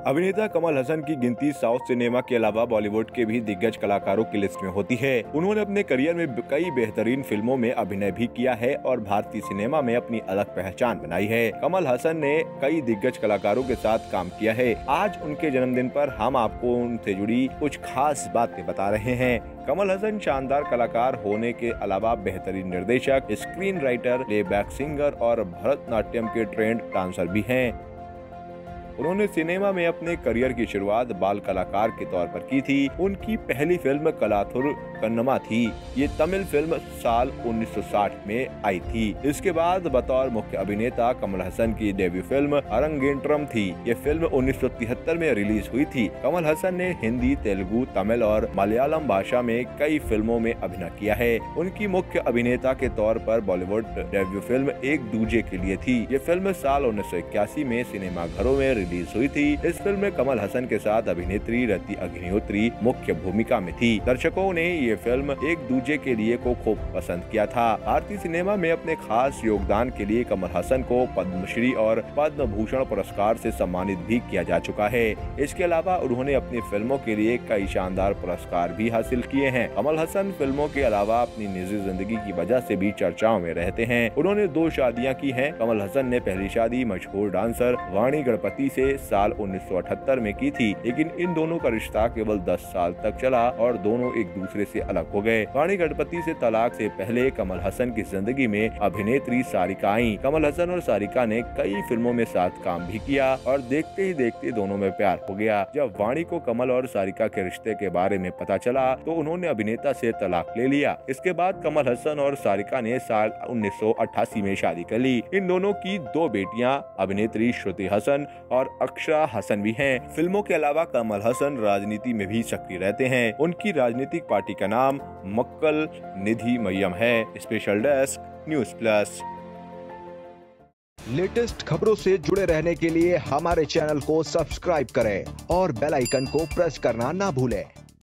अभिनेता कमल हसन की गिनती साउथ सिनेमा के अलावा बॉलीवुड के भी दिग्गज कलाकारों की लिस्ट में होती है। उन्होंने अपने करियर में कई बेहतरीन फिल्मों में अभिनय भी किया है और भारतीय सिनेमा में अपनी अलग पहचान बनाई है। कमल हसन ने कई दिग्गज कलाकारों के साथ काम किया है। आज उनके जन्मदिन पर हम आपको उनसे जुड़ी कुछ खास बातें बता रहे हैं। कमल हसन शानदार कलाकार होने के अलावा बेहतरीन निर्देशक, स्क्रीन राइटर, प्लेबैक सिंगर और भरतनाट्यम के ट्रेंड डांसर भी हैं। उन्होंने सिनेमा में अपने करियर की शुरुआत बाल कलाकार के तौर पर की थी। उनकी पहली फिल्म कलाथुर कन्नमा थी। ये तमिल फिल्म साल 1960 में आई थी। इसके बाद बतौर मुख्य अभिनेता कमल हसन की डेब्यू फिल्म अरंगेट्रम थी। ये फिल्म 1973 में रिलीज हुई थी। कमल हसन ने हिंदी, तेलुगु, तमिल और मलयालम भाषा में कई फिल्मों में अभिनय किया है। उनकी मुख्य अभिनेता के तौर पर बॉलीवुड डेब्यू फिल्म एक दूजे के लिए थी। ये फिल्म साल 1981 में सिनेमा घरों में रिलीज हुई थी। इस फिल्म में कमल हसन के साथ अभिनेत्री रति अग्निहोत्री मुख्य भूमिका में थी। दर्शकों ने ये फिल्म एक दूजे के लिए को खूब पसंद किया था। भारतीय सिनेमा में अपने खास योगदान के लिए कमल हसन को पद्मश्री और पद्म भूषण पुरस्कार से सम्मानित भी किया जा चुका है। इसके अलावा उन्होंने अपनी फिल्मों के लिए कई शानदार पुरस्कार भी हासिल किए हैं। कमल हसन फिल्मों के अलावा अपनी निजी जिंदगी की वजह से भी चर्चाओं में रहते हैं। उन्होंने 2 शादियां की हैं। कमल हसन ने पहली शादी मशहूर डांसर वाणी गणपति से साल 1978 में की थी, लेकिन इन दोनों का रिश्ता केवल 10 साल तक चला और दोनों एक दूसरे से अलग हो गए। वाणी गणपति से तलाक से पहले कमल हसन की जिंदगी में अभिनेत्री सारिका आई। कमल हसन और सारिका ने कई फिल्मों में साथ काम भी किया और देखते ही देखते दोनों में प्यार हो गया। जब वाणी को कमल और सारिका के रिश्ते के बारे में पता चला तो उन्होंने अभिनेता से तलाक ले लिया। इसके बाद कमल हसन और सारिका ने साल 1988 में शादी कर ली। इन दोनों की 2 बेटियां अभिनेत्री श्रुति हसन और अक्षरा हसन भी हैं। फिल्मों के अलावा कमल हसन राजनीति में भी सक्रिय रहते हैं। उनकी राजनीतिक पार्टी का नाम मक्कल निधि मय्यम है। Special desk news plus. Latest खबरों से जुड़े रहने के लिए हमारे चैनल को सब्सक्राइब करें और बेल आइकन को प्रेस करना ना भूलें।